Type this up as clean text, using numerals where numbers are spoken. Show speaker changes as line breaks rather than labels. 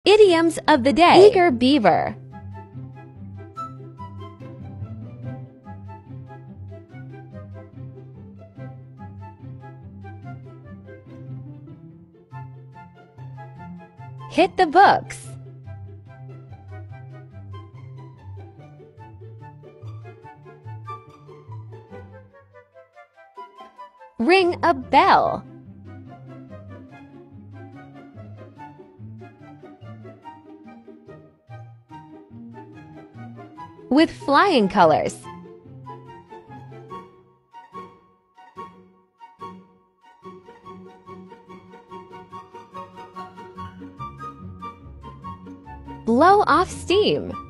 Idioms of the day. Eager beaver. Hit the books. Ring a bell. With flying colors. Blow off steam.